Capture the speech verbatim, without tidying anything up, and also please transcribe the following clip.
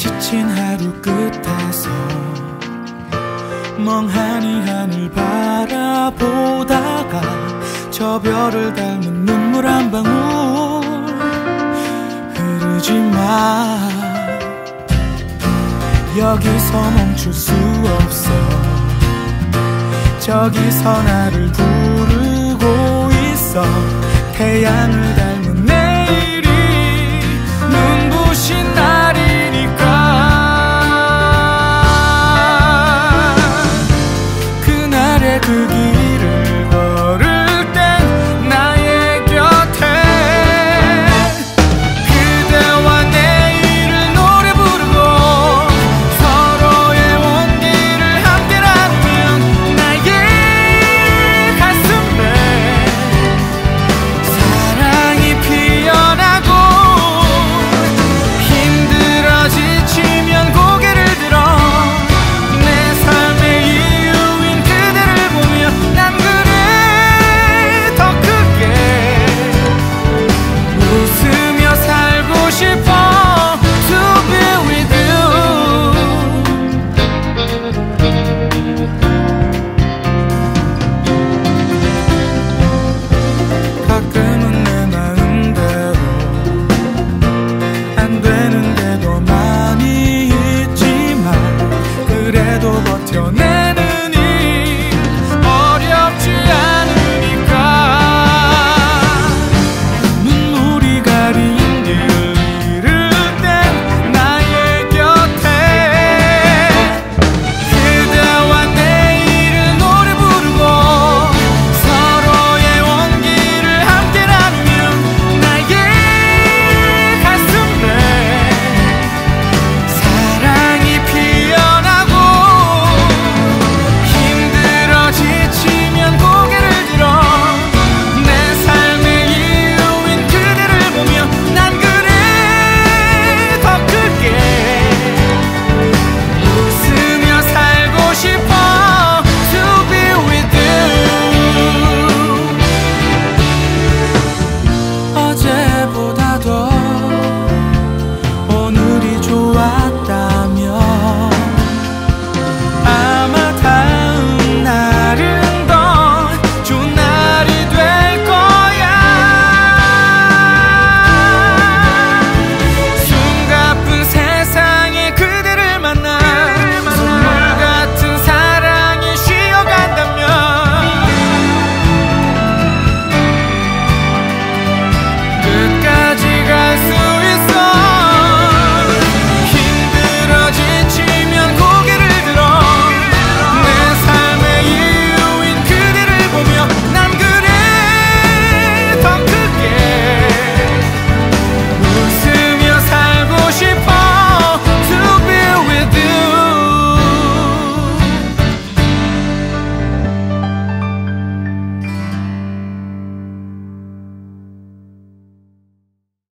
지친 하루 끝에서 멍하니 하늘 바라보다가 저 별을 닮은 눈물 한 방울 흐르지 마. 여기서 멈출 수 없어. 저기서 나를 부르고 있어. 태양을 닮은 내일이 눈부신 날이니까. 그날의 그 길을 걸을 땐 나의 곁에 그대와 내일을 노래 부르고 서로의 온기를 함께 나누면 나의 가슴에 사랑이 피어나고 힘들어 지치면 고개를 들어 내 삶의 이유인 그대를 보며 난 그래 더 크게 웃으며 살고 싶어 to be with you. 가끔은 내 마음대로 안 되는